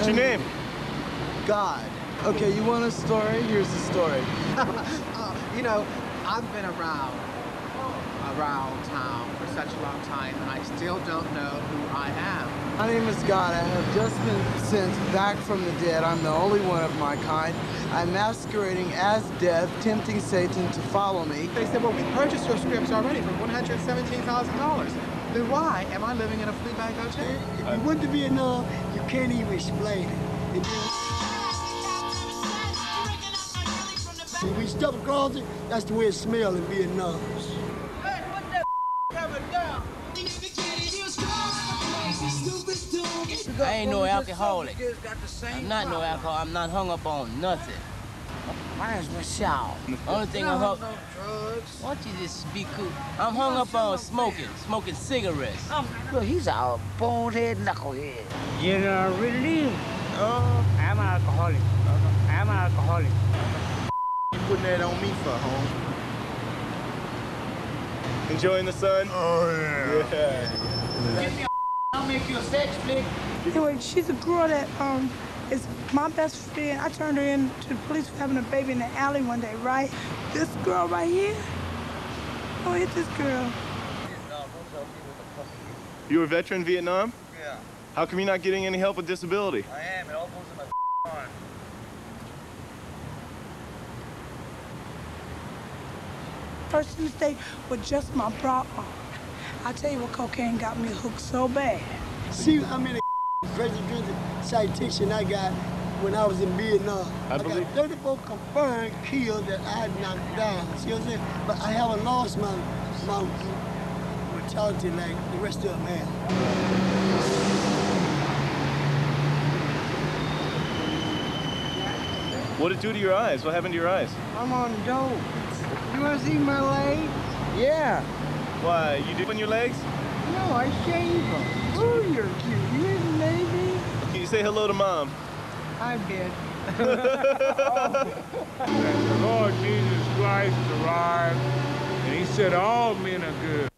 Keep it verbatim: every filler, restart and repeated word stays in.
What's your name? God. Okay, you want a story? Here's the story. uh, you know, I've been around, around town for such a long time, and I still don't know who I am. My name is God. I have just been sent back from the dead. I'm the only one of my kind. I'm masquerading as death, tempting Satan to follow me. They said, well, we purchased your scripts already for one hundred seventeen thousand dollars. Then why am I living in a flea bag hotel? If you want to be a nun, you can't even explain it. When we step across it, that's the way it smells in Vietnam. Hey, put that cover down. I ain't no alcoholic. I'm not no alcohol. I'm not hung up on nothing. Mine's Michelle. Only thing I'm hung. No drugs. Why don't you just be cool? I'm hung up on smoking, smoking cigarettes. Um, look, he's a bonehead knucklehead. Generally, uh, I'm an alcoholic. I'm an alcoholic. You putting that on me for, home? Enjoying the sun? Oh, yeah. Yeah. Give me a I'll make you a sex flick. Anyway, she's a girl that um is my best friend. I turned her in to the police for having a baby in the alley one day, right? This girl right here, oh, hit this girl. You were a veteran in Vietnam? Yeah. How come you're not getting any help with disability? I am. It all goes in my arm. First mistake was just my bra arm. I tell you what, cocaine got me hooked so bad. See how many presidential citation I got when I was in Vietnam. I, I believe got thirty-four confirmed kills that I had knocked down. See what I'm saying? But I haven't lost my, my mortality like the rest of them have. What did it do to your eyes? What happened to your eyes? I'm on dope. You want to see my leg? Yeah. Why, you doing your legs? No, I shave them. Ooh, you're cute. You in the Navy? Can you say hello to Mom? I did. And the Lord Jesus Christ arrived, and he said all men are good.